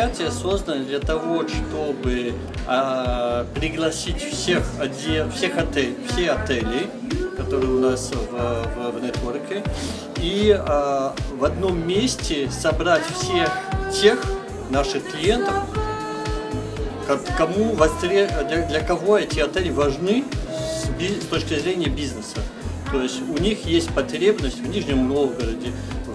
мероприятие создано для того, чтобы пригласить все отели, которые у нас в нетворке, и в одном месте собрать всех тех наших клиентов, для кого эти отели важны с точки зрения бизнеса. То есть у них есть потребность в Нижнем Новгороде,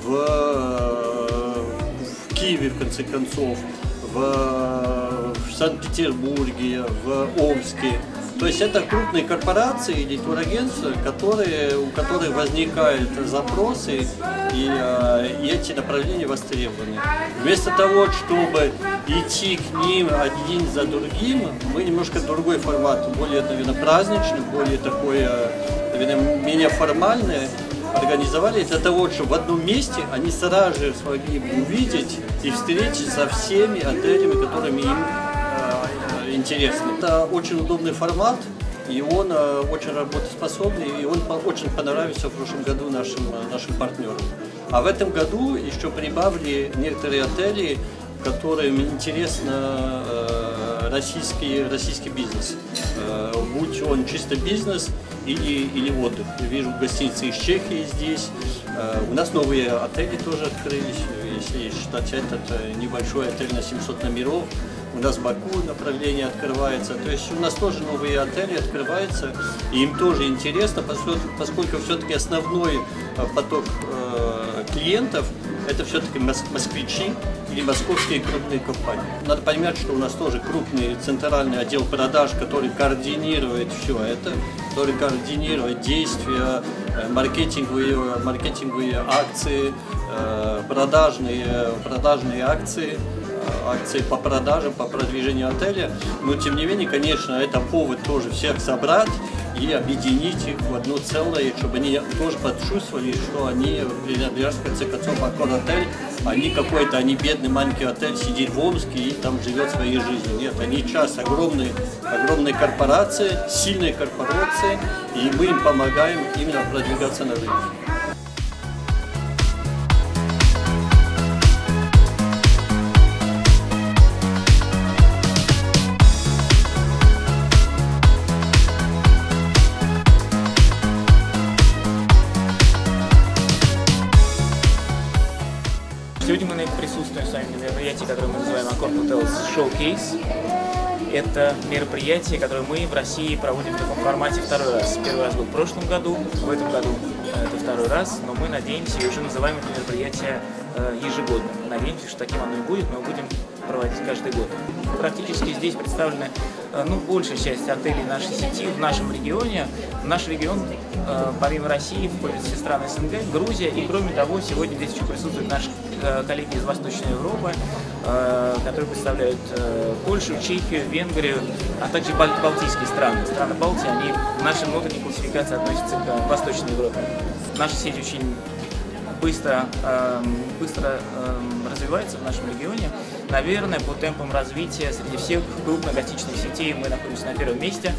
в Киеве, в конце концов, в Санкт-Петербурге, в Омске. То есть это крупные корпорации или турагентства, у которых возникают запросы, и эти направления востребованы. Вместо того, чтобы идти к ним один за другим, мы немножко другой формат, более, наверное, праздничный, более такой, наверное, менее формальный, организовали для того, чтобы в одном месте они сразу же смогли увидеть и встретиться со всеми отелями, которыми им интересны. Это очень удобный формат, и он очень работоспособный, и он очень понравился в прошлом году нашим партнерам. А в этом году еще прибавили некоторые отели, которым интересен российский бизнес. Будь он чисто бизнес или отдых. Я вижу гостиницы из Чехии здесь. У нас новые отели тоже открылись. Если считать этот небольшой отель на 700 номеров, у нас в Баку направление открывается. То есть у нас тоже новые отели открываются. И им тоже интересно, поскольку все-таки основной поток клиентов это все-таки москвичи или московские крупные компании. Надо понимать, что у нас тоже крупный центральный отдел продаж, который координирует все это, который координирует действия, маркетинговые акции, продажные акции по продажам, по продвижению отеля. Но тем не менее, конечно, это повод тоже всех собрать и объединить их в одно целое, чтобы они тоже почувствовали, что они принадлежат в конце концов Аккорд-отель, они бедный маленький отель сидит в Омске и там живет своей жизнью. Нет, они часть огромной корпорации, сильной корпорации, и мы им помогаем именно продвигаться на рынке. Сегодня мы присутствуем с вами на мероприятии, которое мы называем Accord Hotels Showcase. Это мероприятие, которое мы в России проводим в таком формате второй раз. Первый раз был в прошлом году, в этом году это второй раз, но мы надеемся и уже называем это мероприятие ежегодно. Надеемся, что таким оно и будет, мы его будем проводить каждый год. Практически здесь представлены большая часть отелей нашей сети в нашем регионе. Наш регион, помимо России, входит все страны СНГ, Грузия, и кроме того, сегодня здесь еще присутствуют наши коллеги из Восточной Европы, которые представляют Польшу, Чехию, Венгрию, а также балтийские страны. Страны Балтии, они в нашей внутренней классификации относятся к Восточной Европе. Наша сеть очень быстро развивается в нашем регионе. Наверное, по темпам развития среди всех крупных гостиничных сетей мы находимся на первом месте.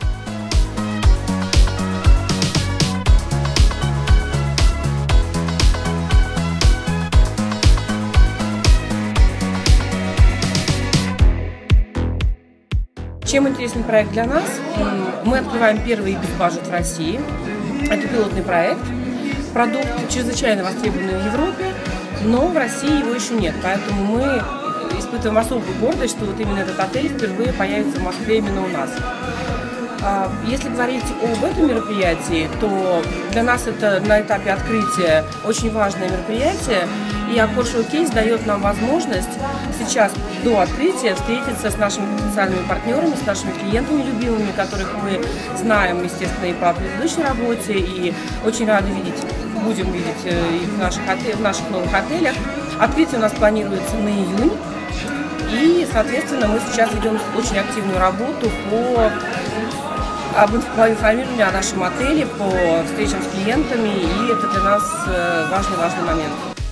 Чем интересен проект для нас? Мы открываем первый биг-баджет в России. Это пилотный проект. Продукт чрезвычайно востребованный в Европе, но в России его еще нет. Поэтому мы испытываем особую гордость, что вот именно этот отель впервые появится в Москве именно у нас. Если говорить об этом мероприятии, то для нас это на этапе открытия очень важное мероприятие, и Accord Showcase дает нам возможность сейчас до открытия встретиться с нашими потенциальными партнерами, с нашими клиентами любимыми, которых мы знаем, естественно, и по предыдущей работе, и очень рады будем видеть их в наших новых отелях. Открытие у нас планируется на июнь, и, соответственно, мы сейчас ведем очень активную работу по информированию о нашем отеле, по встречам с клиентами, и это для нас важный момент.